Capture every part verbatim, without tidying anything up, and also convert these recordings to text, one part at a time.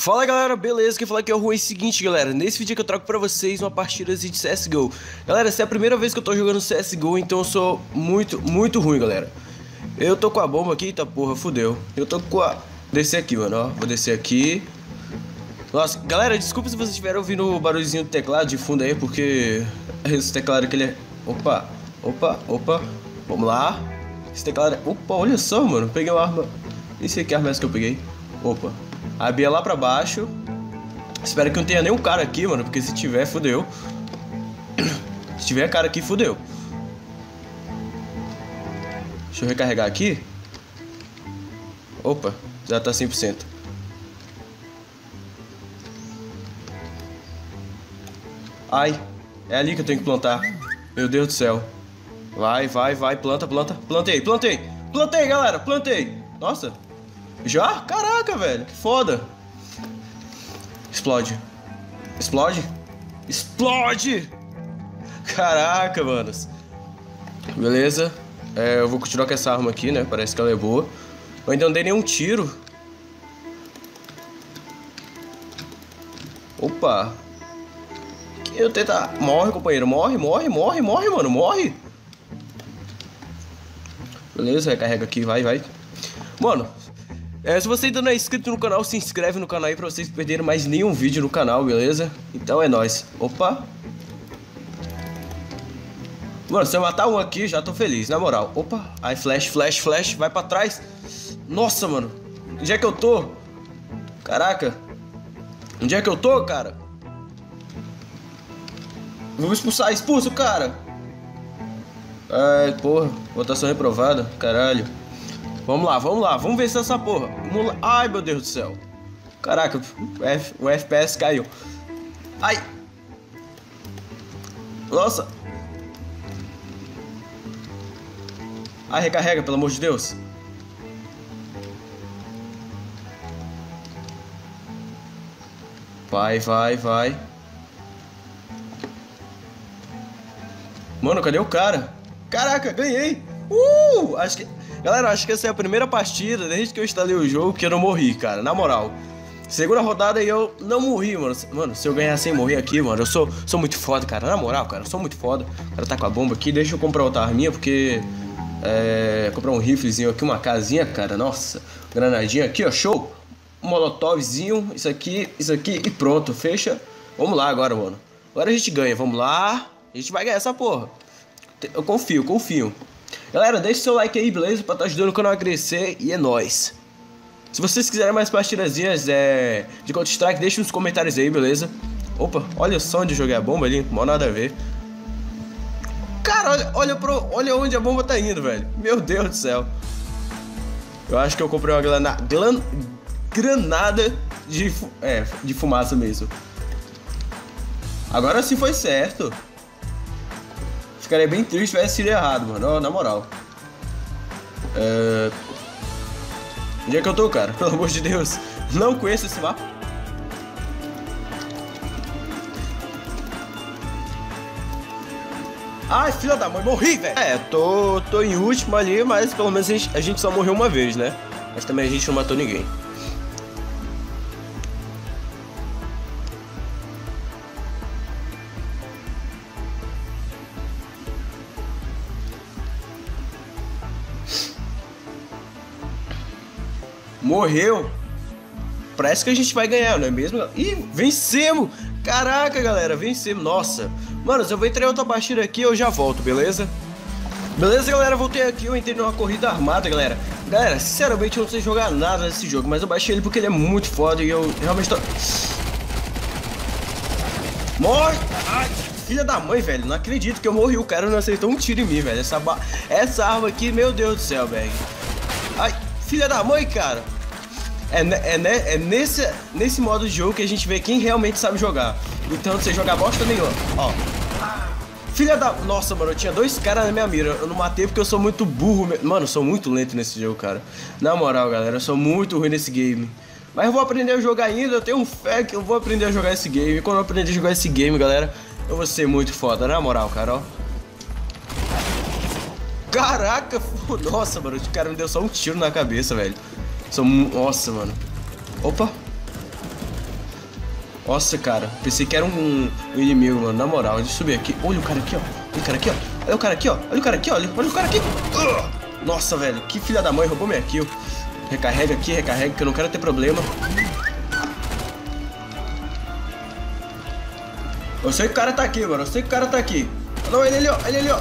Fala galera, beleza? Quem fala aqui é o Rui. É o seguinte galera, nesse vídeo aqui eu trago pra vocês uma partida de C S G O. Galera, essa é a primeira vez que eu tô jogando C S G O, então eu sou muito, muito ruim galera. Eu tô com a bomba aqui, tá porra, fudeu. Eu tô com a... Descer aqui, mano, ó, vou descer aqui. Nossa, galera, desculpa se vocês estiverem ouvindo o barulhozinho do teclado de fundo aí, porque esse teclado aqui ele é... Opa, opa, opa, vamos lá. Esse teclado é... Opa, olha só, mano, peguei uma arma. Nem sei que arma é essa que eu peguei. Opa. A Bia lá pra baixo. Espero que não tenha nenhum cara aqui, mano, porque se tiver, fudeu. Se tiver cara aqui, fudeu. Deixa eu recarregar aqui. Opa, já tá cem por cento. Ai, é ali que eu tenho que plantar. Meu Deus do céu. Vai, vai, vai, planta, planta. Plantei, plantei. Plantei, galera, plantei. Nossa. Já? Caraca, velho, que foda. Explode. Explode? Explode! Caraca, manos. Beleza. É, eu vou continuar com essa arma aqui, né? Parece que ela é boa. Eu ainda não dei nenhum tiro. Opa. Eu tentar... Morre, companheiro. Morre, morre, morre, morre, mano. Morre. Beleza, recarrega aqui. Vai, vai. Mano... É, se você ainda não é inscrito no canal, se inscreve no canal aí pra vocês não perderem mais nenhum vídeo no canal, beleza? Então é nóis. Opa. Mano, se eu matar um aqui, já tô feliz, na moral. Opa. Aí, flash, flash, flash. Vai pra trás. Nossa, mano. Onde é que eu tô? Caraca. Onde é que eu tô, cara? Vamos expulsar. Expulsa o cara. Ai, porra. Votação reprovada. Caralho. Vamos lá, vamos lá, vamos vencer essa porra. Vamos lá. Ai, meu Deus do céu. Caraca, o, F, o F P S caiu. Ai. Nossa. Ai, recarrega, pelo amor de Deus. Vai, vai, vai. Mano, cadê o cara? Caraca, ganhei. Uh, acho que... Galera, acho que essa é a primeira partida desde que eu instalei o jogo que eu não morri, cara, na moral. Segunda rodada e eu não morri, mano. Mano, se eu ganhar sem morrer aqui, mano, eu sou, sou muito foda, cara. Na moral, cara, eu sou muito foda. O cara tá com a bomba aqui, deixa eu comprar outra arminha, porque... É... Comprar um riflezinho aqui, uma casinha, cara, nossa. Granadinha aqui, ó, show. Um molotovzinho, isso aqui, isso aqui e pronto, fecha. Vamos lá agora, mano. Agora a gente ganha, vamos lá. A gente vai ganhar essa porra. Eu confio, confio. Galera, deixa seu like aí, beleza? Pra estar ajudando o canal a crescer e é nóis. Se vocês quiserem mais partidazinhas é, de Counter Strike, deixa nos comentários aí, beleza? Opa, olha só onde eu joguei a bomba ali, mal nada a ver. Cara, olha, olha, pro, olha onde a bomba tá indo, velho. Meu Deus do céu. Eu acho que eu comprei uma glana, glan, granada de, é, de fumaça mesmo. Agora sim foi certo. Ficaria bem triste se tivesse sido errado, mano. Oh, na moral. É... Onde é que eu tô, cara? Pelo amor de Deus. Não conheço esse mapa. Ai, filha da mãe, morri, velho. É, tô, tô em último ali, mas pelo menos a gente, a gente só morreu uma vez, né? Mas também a gente não matou ninguém. Morreu. Parece que a gente vai ganhar, não é mesmo? Ih, vencemos. Caraca, galera, vencemos. Nossa. Mano, se eu vou entrar em outra partida aqui, eu já volto, beleza? Beleza, galera, voltei aqui. Eu entrei numa corrida armada, galera. Galera, sinceramente, eu não sei jogar nada nesse jogo, mas eu baixei ele porque ele é muito foda e eu realmente tô... Morre! Ai, filha da mãe, velho. Não acredito que eu morri. O cara não acertou um tiro em mim, velho. Essa, ba... Essa arma aqui, meu Deus do céu, velho. Ai, filha da mãe, cara. É, é, é nesse, nesse modo de jogo que a gente vê quem realmente sabe jogar. Então não sei jogar bosta nenhuma. Ó. Filha da... Nossa, mano, eu tinha dois caras na minha mira. Eu não matei porque eu sou muito burro. Mano, eu sou muito lento nesse jogo, cara. Na moral, galera, eu sou muito ruim nesse game. Mas eu vou aprender a jogar ainda. Eu tenho fé que eu vou aprender a jogar esse game. E quando eu aprender a jogar esse game, galera, eu vou ser muito foda. Na moral, cara, ó. Caraca, nossa, mano, o cara me deu só um tiro na cabeça, velho. Sou... Nossa, mano. Opa. Nossa, cara, pensei que era um, um inimigo, mano. Na moral, deixa eu subir aqui. Olha o cara aqui, ó. Olha o cara aqui, ó. Olha o cara aqui, ó. Olha o cara aqui, olha. Olha o cara aqui. Uh! Nossa, velho, que filha da mãe, roubou minha kill. Recarrega aqui, recarrega, que eu não quero ter problema. Eu sei que o cara tá aqui, mano. Eu sei que o cara tá aqui. Não, ele ali, ó. Ele ali, ó.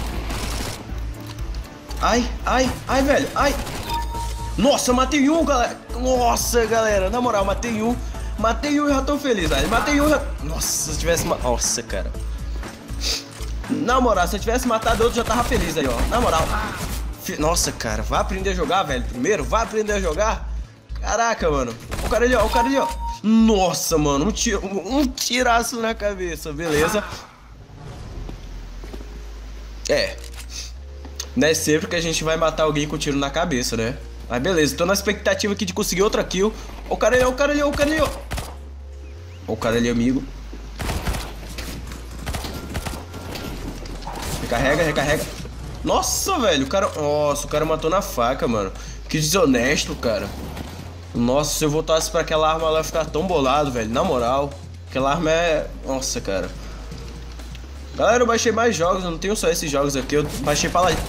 Ai, ai, ai, velho. Ai. Nossa, matei um, galera. Nossa, galera. Na moral, matei um. Matei um e já tô feliz, velho. Matei um e já... Nossa, se eu tivesse... Nossa, cara. Na moral, se eu tivesse matado outro, já tava feliz aí, ó. Na moral. Nossa, cara. Vai aprender a jogar, velho. Primeiro, vai aprender a jogar. Caraca, mano. O cara ali, ó. O cara ali, ó. Nossa, mano. Um, tiro, um tiraço na cabeça. Beleza. É. Não é sempre que a gente vai matar alguém com tiro na cabeça, né? Mas beleza. Tô na expectativa aqui de conseguir outra kill. O cara ali, ó. O cara ali, ó. O cara ali, ó. O cara ali, amigo. Recarrega, recarrega. Nossa, velho. O cara... Nossa, o cara matou na faca, mano. Que desonesto, cara. Nossa, se eu voltasse pra aquela arma, ela ia ficar tão bolado, velho. Na moral. Aquela arma é... Nossa, cara. Galera, eu baixei mais jogos. Eu não tenho só esses jogos aqui. Eu baixei Paladins.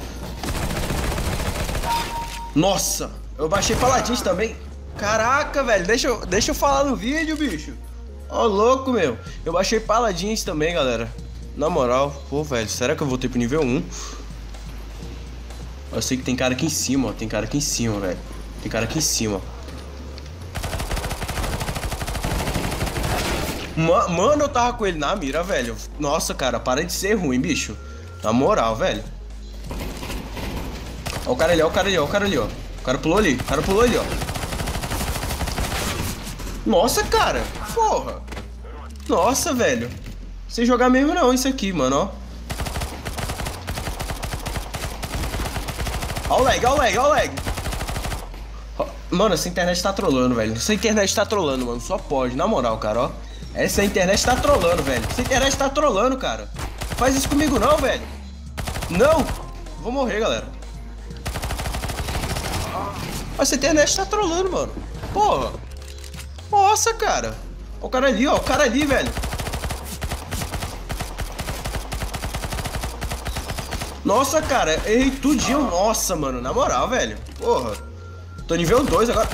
Nossa. Eu baixei Paladins também. Caraca, velho. Deixa eu, deixa eu falar no vídeo, bicho. Ó, louco, meu. Eu baixei Paladins também, galera. Na moral. Pô, velho. Será que eu voltei pro nível um? Eu sei que tem cara aqui em cima, ó. Tem cara aqui em cima, velho. Tem cara aqui em cima. Ma Mano, eu tava com ele na mira, velho. Nossa, cara, para de ser ruim, bicho. Na moral, velho. Ó o cara ali, ó o cara ali, ó o cara ali, ó. O cara pulou ali, o cara pulou ali, ó. Nossa, cara. Porra. Nossa, velho. Sem jogar mesmo não, isso aqui, mano, ó. Ó o lag, ó o lag, ó o lag. Mano, essa internet tá trolando, velho. Essa internet tá trolando, mano. Só pode, na moral, cara, ó. Essa internet tá trolando, velho. Essa internet tá trolando, cara. Faz isso comigo não, velho. Não. Vou morrer, galera. Essa internet tá trolando, mano. Porra. Nossa, cara. Ó o cara ali, ó. O cara ali, velho. Nossa, cara. Errei tudinho. Nossa, mano. Na moral, velho. Porra. Tô nível dois agora.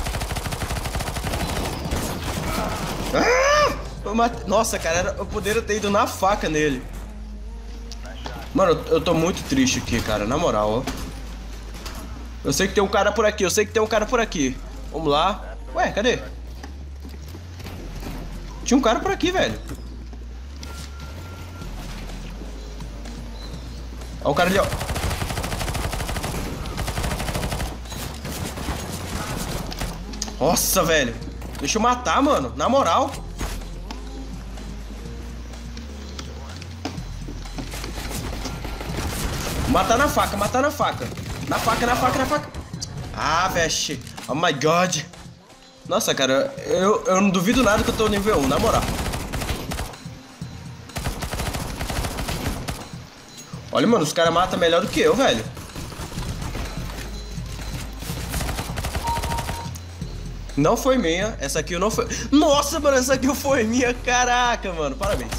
Ah! Eu mate... Nossa, cara. Eu poderia ter ido na faca nele. Mano, eu tô muito triste aqui, cara. Na moral, ó. Eu sei que tem um cara por aqui. Eu sei que tem um cara por aqui. Vamos lá. Ué, cadê? Tinha um cara por aqui, velho. Ó o cara ali, ó. Nossa, velho. Deixa eu matar, mano. Na moral. Matar na faca, matar na faca. Na faca, na faca, na faca. Ah, veste. Oh my god. Nossa, cara. Eu, eu não duvido nada que eu tô nível um, na moral. Olha, mano, os caras matam melhor do que eu, velho. Não foi minha. Essa aqui não foi... Nossa, mano, essa aqui foi minha. Caraca, mano. Parabéns.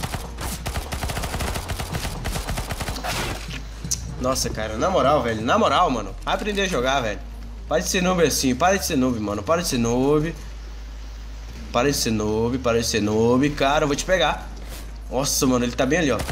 Nossa, cara. Na moral, velho. Na moral, mano. Vai aprender a jogar, velho. Para de ser noob assim. Para de ser noob, mano. Para de ser noob. Para de ser noob. Para de ser noob. Cara, eu vou te pegar. Nossa, mano. Ele tá bem ali, ó.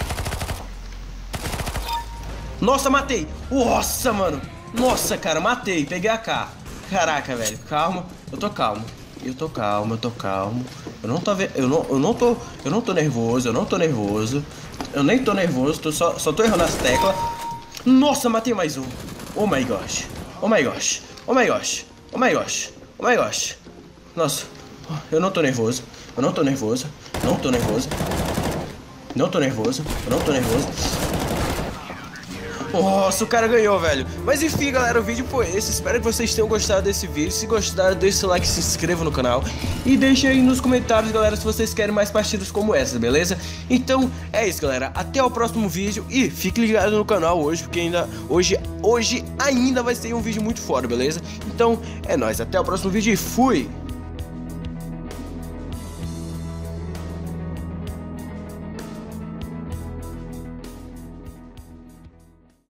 Nossa, matei. Nossa, mano. Nossa, cara. Matei. Peguei a K. Caraca, velho, calma, eu tô calmo, eu tô calmo, eu tô calmo, eu não tô, eu não, eu não tô, eu não tô nervoso, eu não tô nervoso, eu nem tô nervoso, tô só, só tô errando as teclas. Nossa, matei mais um. Oh my gosh, oh my gosh, oh my gosh, oh my gosh, oh my gosh. Nossa, eu não tô nervoso, eu não tô nervoso, não tô nervoso, não tô nervoso, eu não tô nervoso. Nossa, o cara ganhou, velho. Mas enfim, galera, o vídeo foi esse. Espero que vocês tenham gostado desse vídeo. Se gostaram, deixe seu like, se inscreva no canal. E deixe aí nos comentários, galera, se vocês querem mais partidas como essa, beleza? Então, é isso, galera. Até o próximo vídeo. E fique ligado no canal hoje, porque ainda hoje, hoje ainda vai ser um vídeo muito foda, beleza? Então, é nóis. Até o próximo vídeo e fui!